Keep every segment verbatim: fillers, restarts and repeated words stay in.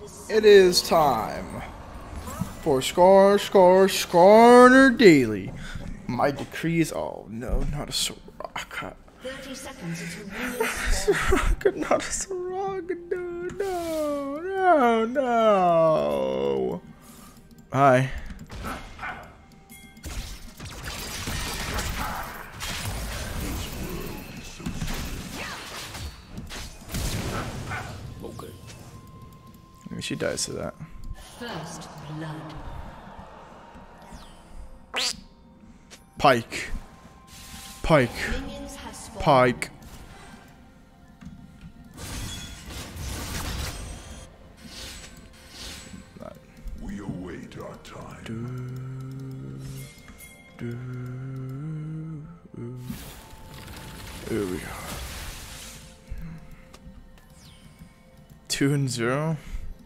It is time for Scar, Scar, Skarner Daily. My decrees. Oh no, not a Soraka. Thirty seconds until Soraka, not a Soraka. No, no, no, no. Hi. Okay. Maybe she dies to that. First blood. Pike. Pike. Pike. We await our time. Do, do, here we are. Two and zero.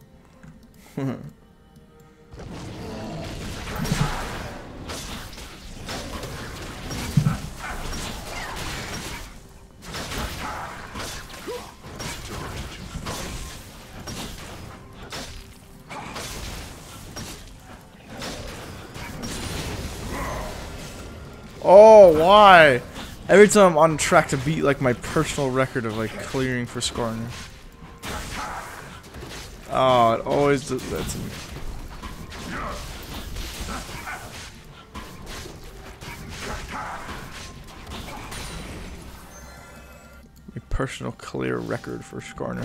Oh, why? Every time I'm on track to beat like my personal record of like clearing for Skarner. Oh, it always does that to me. My personal clear record for Skarner.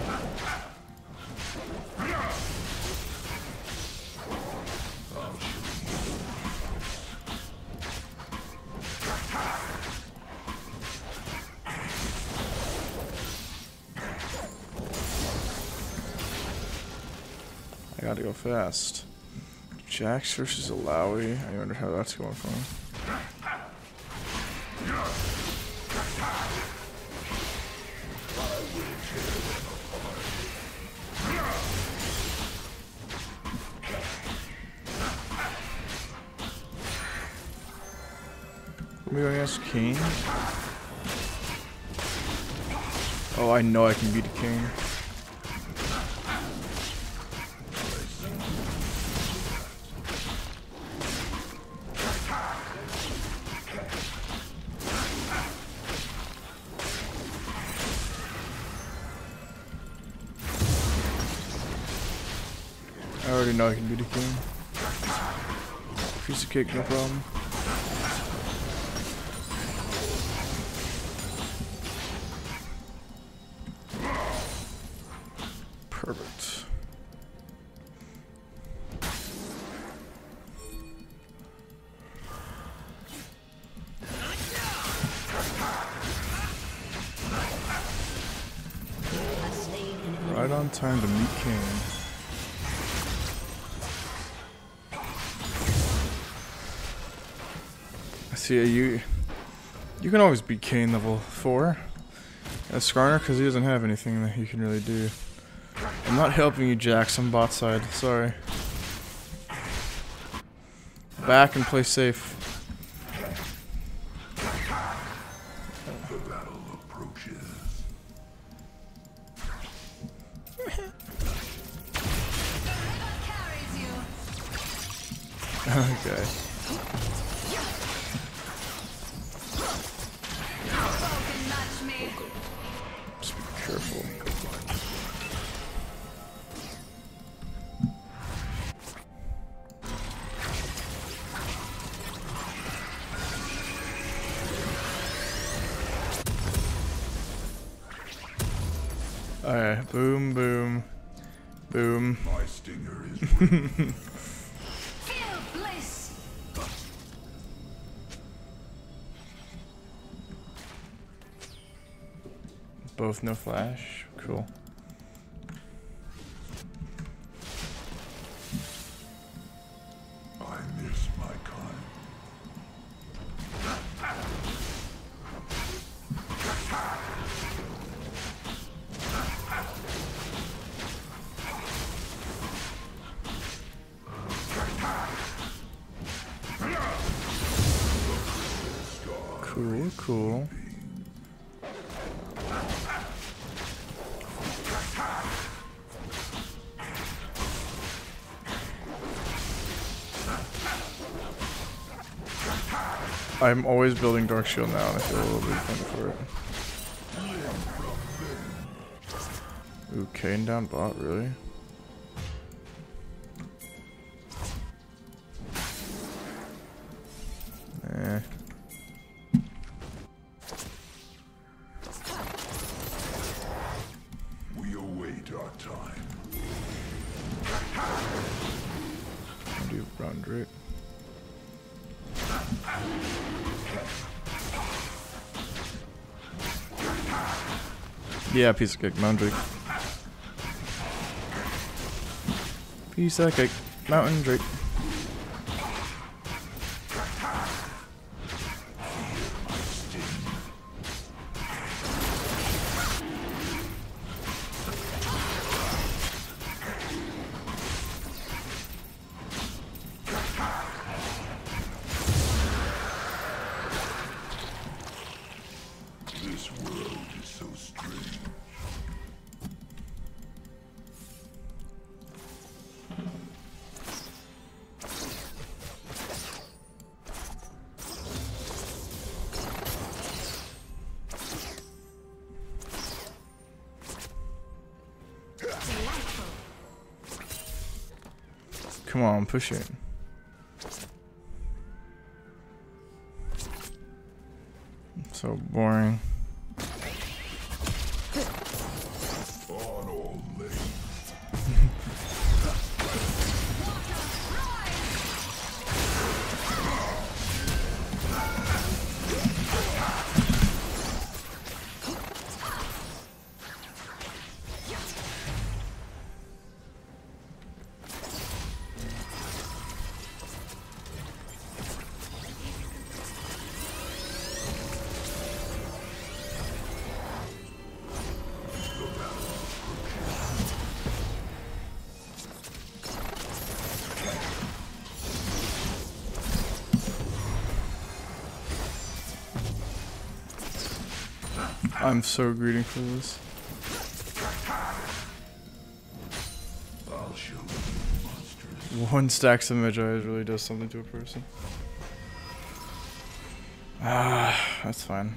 I gotta go fast. Jax versus Alawi. I wonder how that's going for him. Are we going against King? Oh, I know I can beat a King. I already know I can beat a King. Piece of cake, no problem. Perfect. Right on time to meet King. See, you you can always beat Kane level four as Skarner because he doesn't have anything that he can really do. I'm not helping you, Jax. I'm bot side. Sorry. Back and play safe. The battle approaches. Okay. Just be careful. Alright, boom, boom, boom. My stinger is ready. Both no flash. Cool. I miss my kind. Cool, cool. I'm always building Dark Shield now, and I feel a little bit funny for it. Ooh, Kane down bot, really? Eh. We await our time. I'll do round Drake. Yeah, piece of cake, Mountain Drake. Piece of cake, Mountain Drake. This world is so strange. Come on, push it. So boring. On all lanes. I'm so greedy for this. I'll show you monsters. One stacks of Magi really does something to a person. Ah, that's fine.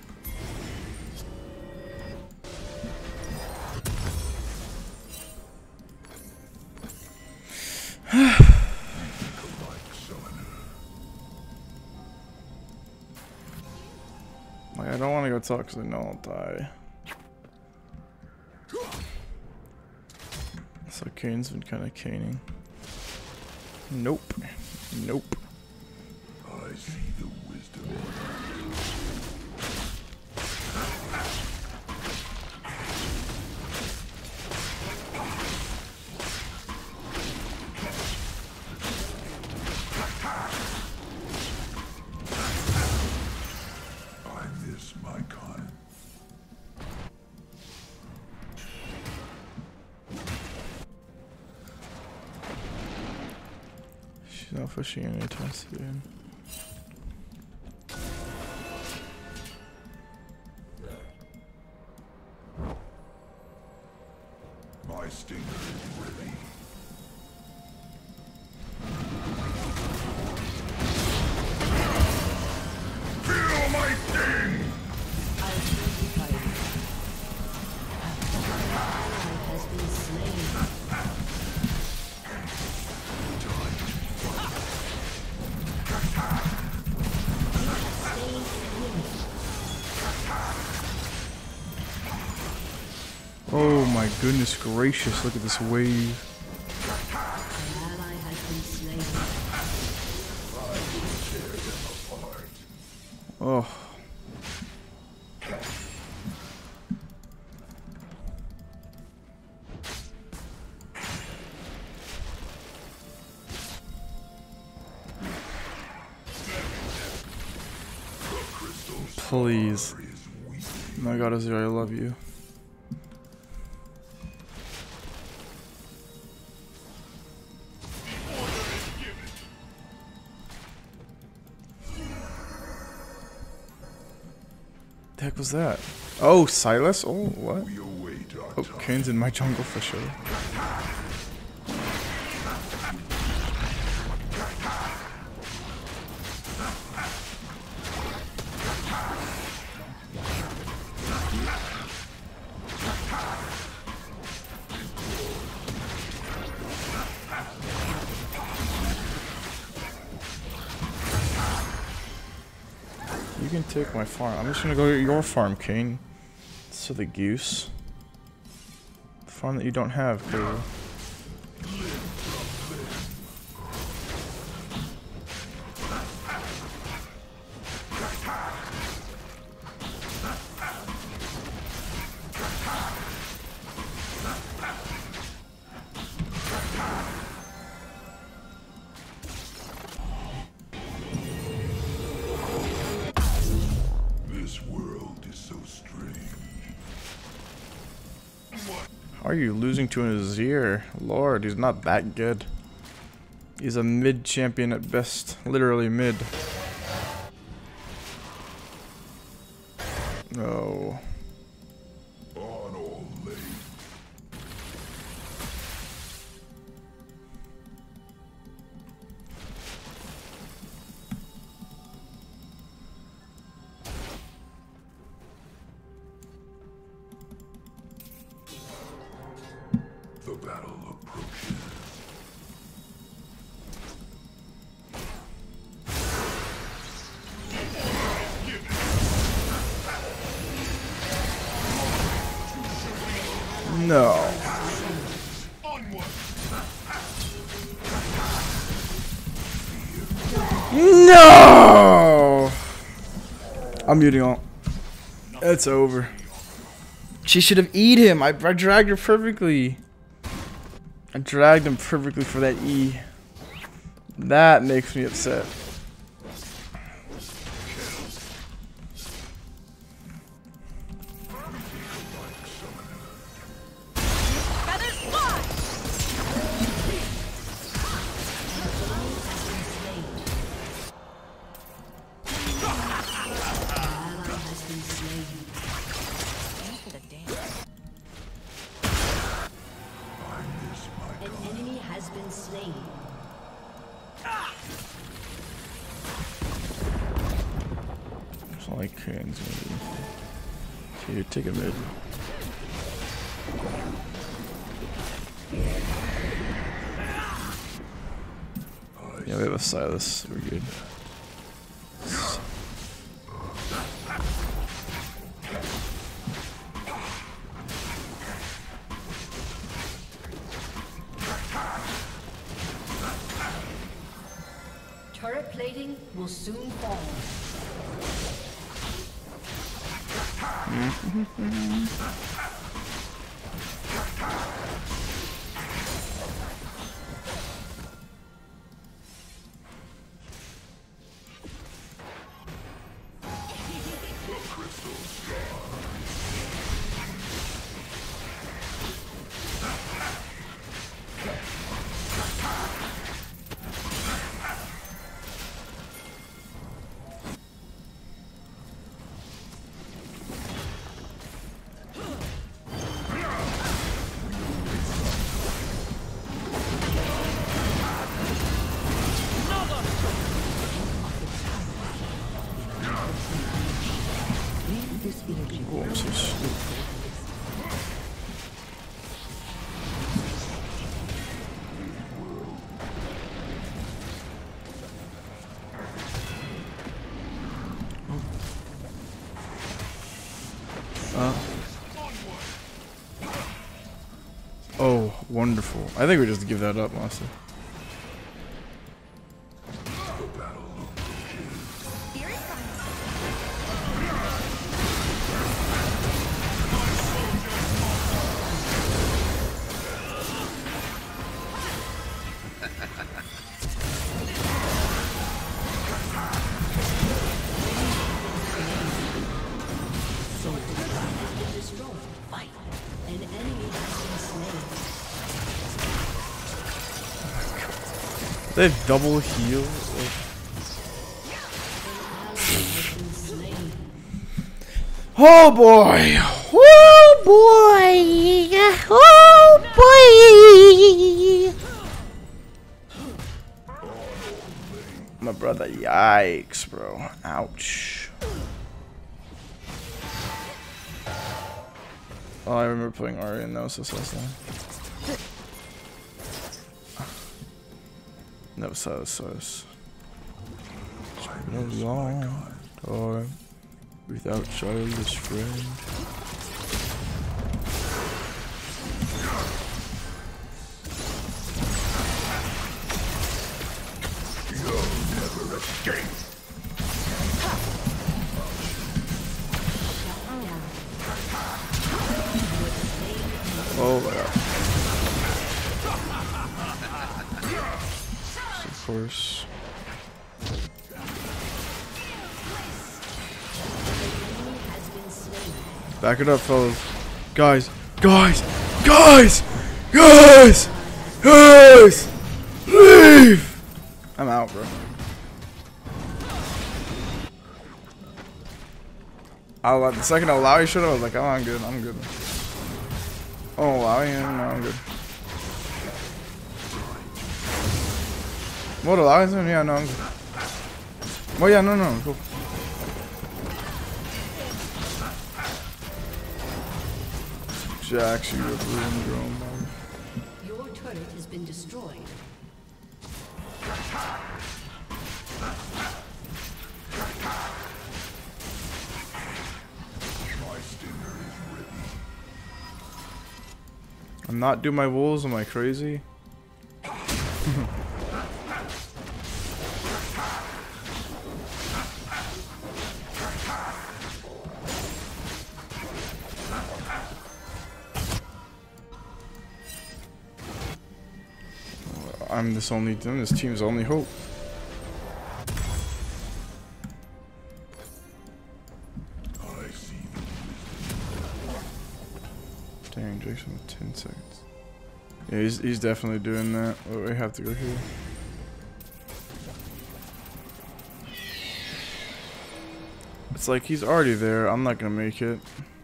Like, I don't want to go talk because I know I'll die. So Kane's been kind of caning. Nope. Nope. I see the wisdom. I miss my kind. She's not pushing anytime soon. My stinger is ready. Feel my sting! has been slain. Oh my goodness gracious, look at this wave. An ally has been slain. Oh. Please. My god, Azir, I love you. The heck was that? Oh, Silas? Oh, what? We await our Oh, time. Kane's in my jungle for sure. You can take my farm. I'm just gonna go to your farm, Kane. So the goose. The farm that you don't have, clearly. This world is so strange. How are you losing to an Azir? Lord, he's not that good. He's a mid champion at best. Literally mid. No. On all late. The battle approaches. No. No! I'm muting all. It's over. She should have E'd him. I, I dragged her perfectly. I dragged him perfectly for that E. That makes me upset. An enemy has been slain. It's not like Kane's gonna be. Here, take a mid. Yeah, we have a Silas. We're good. Turret plating will soon fall. Oh, I'm so stupid. Uh. Oh, wonderful. I think we just give that up, honestly. An enemy has been slain. They have double heals. Oh boy! Oh boy! Oh boy! My brother, yikes, bro. Ouch. Oh, I remember playing Ari in Gnosis last time. That was so, so. Long time without childish friend. Oh my god. Of course. Back it up, fellas. Guys, guys, guys, guys, guys, leave! I'm out, bro. I'll, the second I allow you shit, I was like, oh, I'm good, I'm good. Oh, allow you? No, I'm good. What, allow you? Yeah, no, I'm good. Well, yeah, no, no, cool. Jax, you have ruined your own life. Your turret has been destroyed. I'm not doing my wolves, am I crazy? I'm this only I'm this team's only hope. I see. Dang, Jason with ten seconds. Yeah, he's he's definitely doing that. Oh, we have to go here. It's like he's already there. I'm not gonna make it.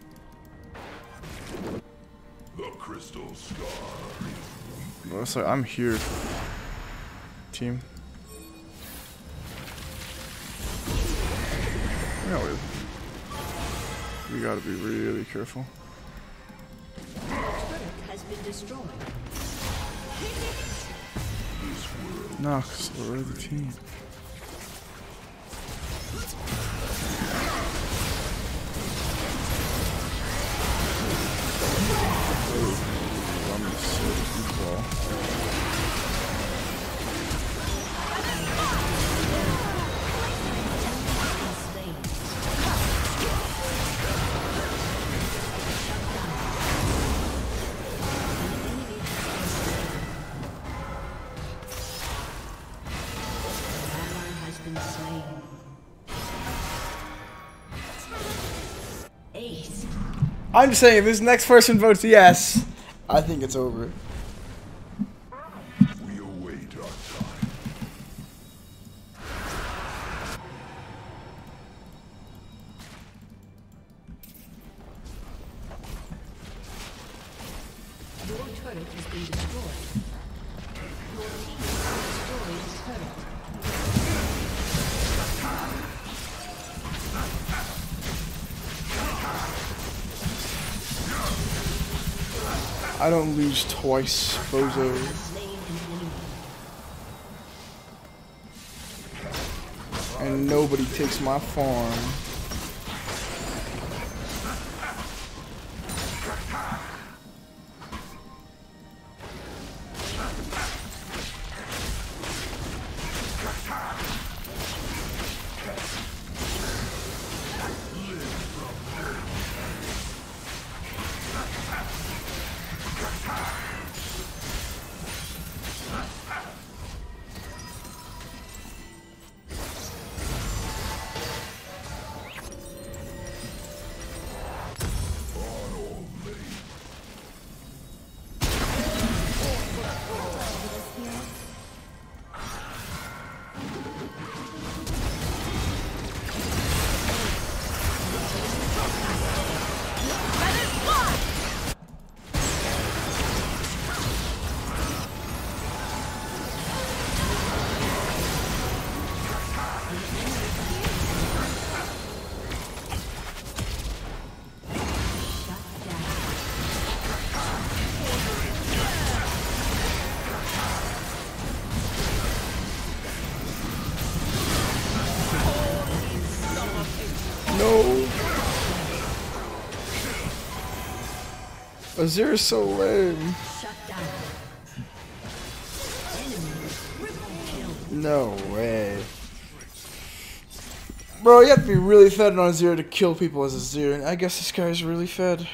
The crystal scar. Well, it's like I'm here. Team. No, we gotta be really careful. Your turret has been destroyed. No, because we're the team. I'm gonna sit and ball. I'm just saying, if this next person votes yes, I think it's over. We await our time. Your turret has been destroyed. Your team has destroyed a turret. I don't lose twice, bozo. And nobody takes my farm. Azir is so lame. Shut down. Enemy triple kill. No way. Bro, you have to be really fed on Azir to kill people as Azir, and I guess this guy's really fed.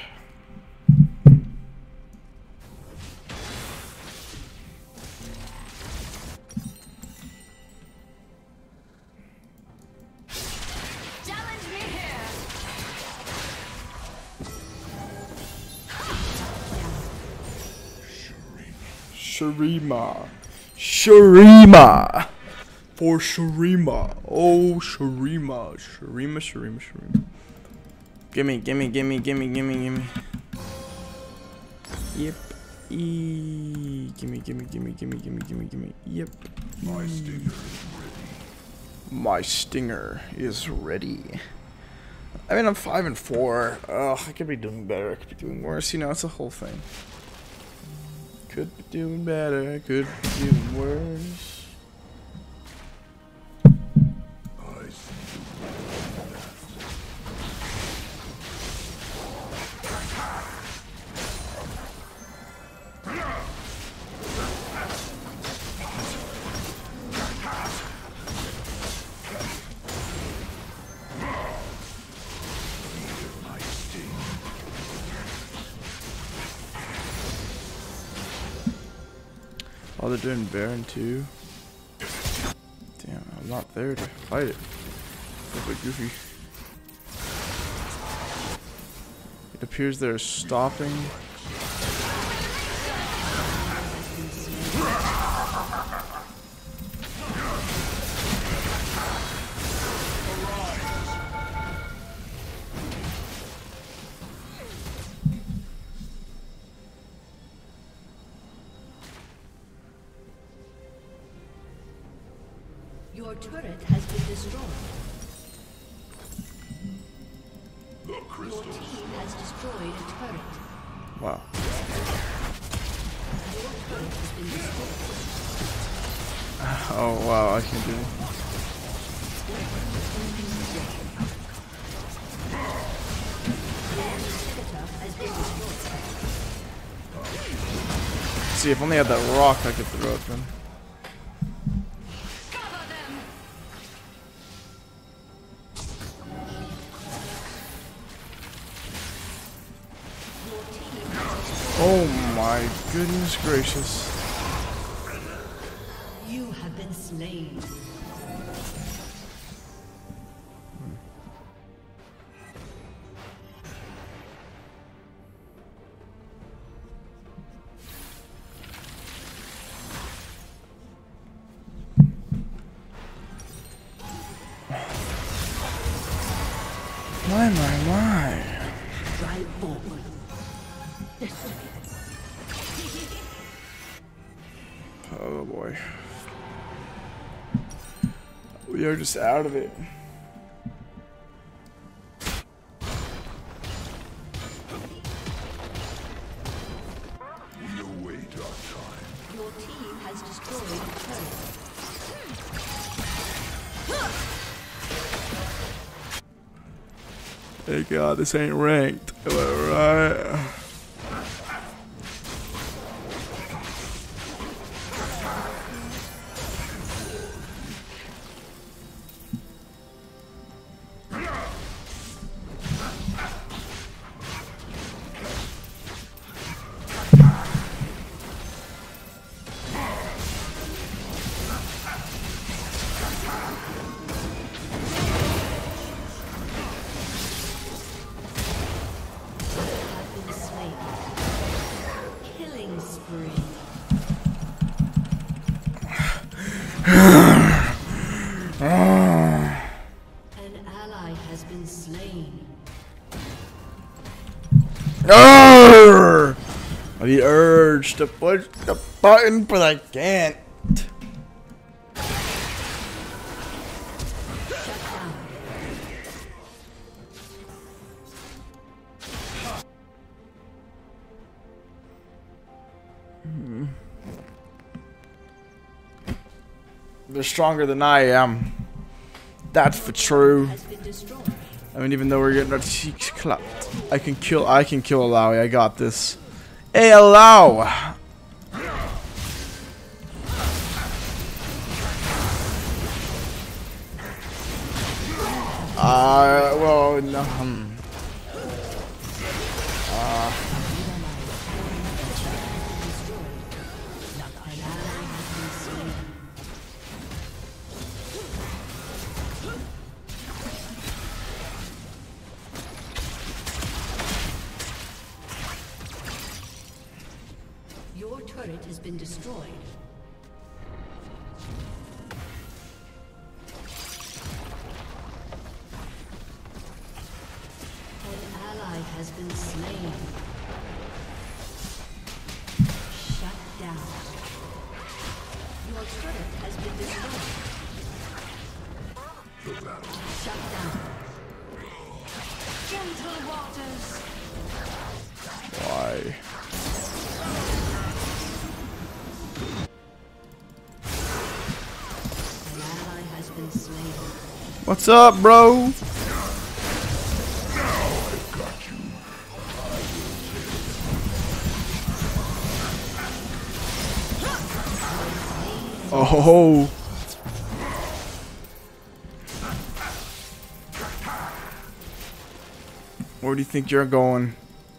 Challenge me here. Shurima. Shurima. For Shurima. Oh, Shurima. Shurima, Shurima, Shurima. Gimme, gimme, gimme, gimme, gimme, gimme. Yep. E. Gimme, gimme, gimme, gimme, gimme, gimme, gimme. Yep. My stinger is ready. My stinger is ready. I mean, I'm five and four. Ugh, I could be doing better. I could be doing worse. You know, it's a whole thing. Could be doing better. I could be doing worse. I see. My sting. Oh, they're doing Baron too. Damn, I'm not there to fight it. Look like Goofy. It appears they're stopping. Your turret has been destroyed. The Your crystals. team has destroyed a turret. Wow. Your turret has been destroyed. Oh wow, I can do it. Your inhibitor has been destroyed. See, if only I had that rock, I could throw it then. Oh my goodness gracious. You have been slain. My, my, my. Drive forward. Oh boy. We are just out of it. We await our time. Your team has destroyed a turret. Thank God this ain't ranked. Am I right? Have been slain. Killing spree. An ally has been slain. Urgh! The urge to push the button, but I can't. Shut down. They're stronger than I am. That's for true. Has been destroyed. I mean, even though we're getting our cheeks clapped, I can kill. I can kill Alawi. I got this. Hey, hello. Uh, well, no. Um, uh, Your turret has been destroyed. An ally has been slain. Shut down. Your turret has been destroyed. Shut down. Gentle waters. why? An ally has been slain. What's up, bro? Oh. Where do you think you're going?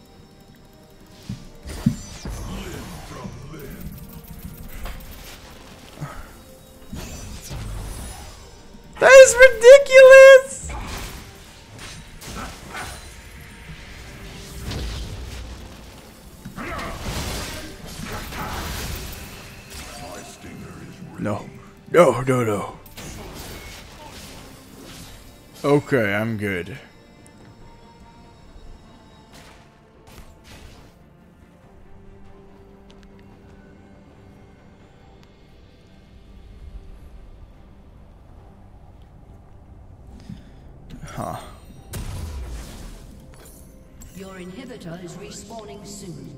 That is ridiculous! No. No, no, no. Okay, I'm good. Huh. Your inhibitor is respawning soon.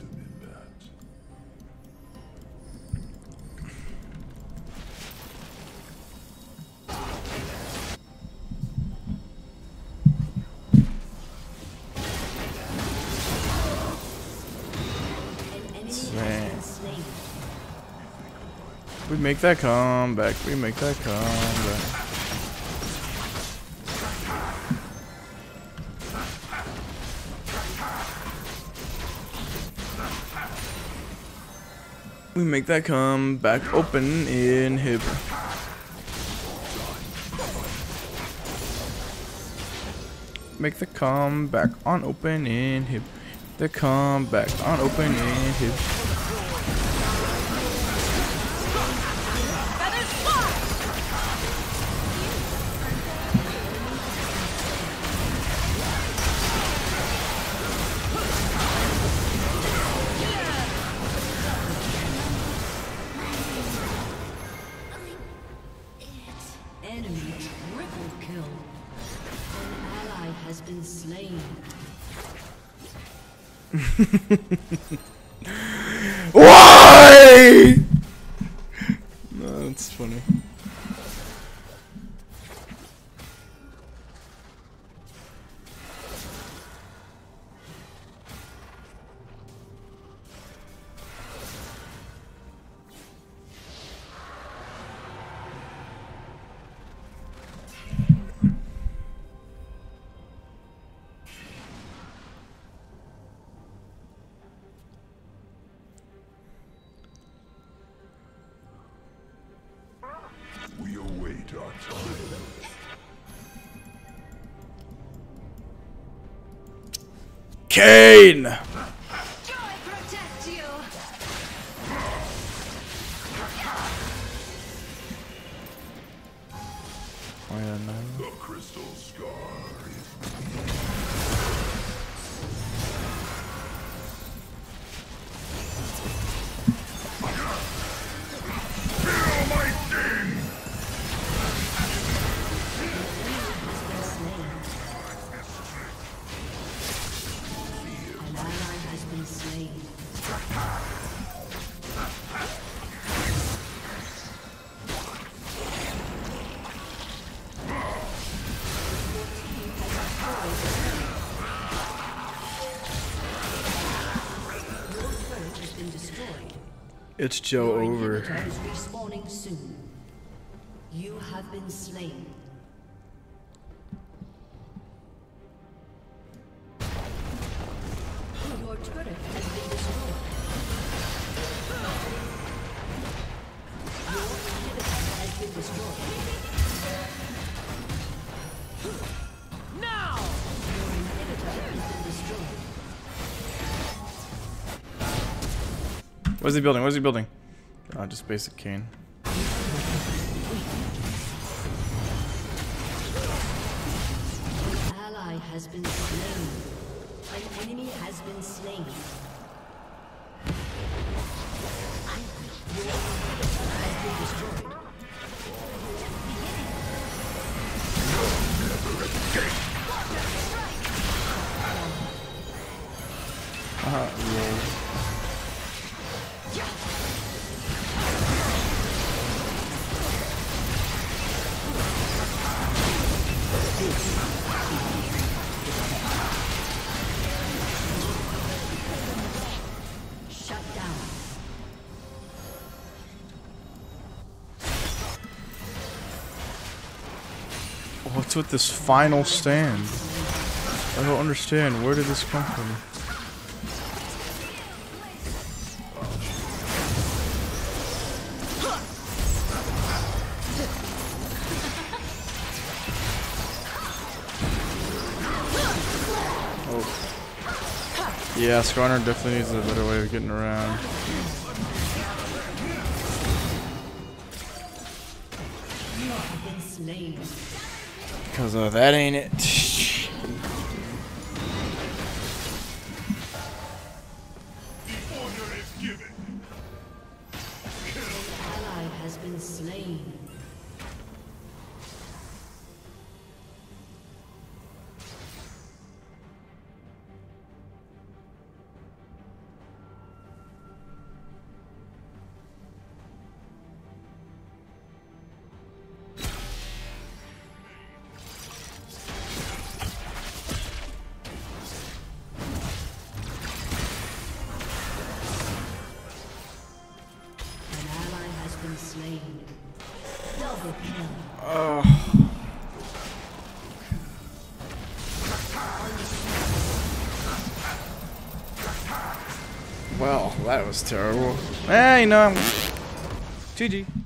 An enemy has been slain. We make that comeback. We make that comeback. We make that comeback open in hip. Make the comeback on open in hip. The comeback on open in hip. Enemy triple kill. An ally has been slain. Why? No, that's funny. We await our time. Kane! Joy protect you. Oh, yeah, no. The crystal scar is feel my sting! An ally has been slain. It's Joe Your over. inhibitor is respawning soon. You have been slain. Your turret has been destroyed. Your inhibitor has been destroyed. Now! Your inhibitor has been destroyed. What's he building? What's he building? Oh, just basic cane. Ally has been slain. An enemy has been slain. Your inhibitor has been destroyed. Uh, roll. Shut down. What's with this final stand? I don't understand. Where did this come from? Oh. Yeah, Skarner definitely needs a better way of getting around. You have been slain. Because uh, that ain't it. The order is given. Ally has been slain. An ally has been slain. Double kill. Oh. Well, that was terrible. Eh, you know, I'm... G G.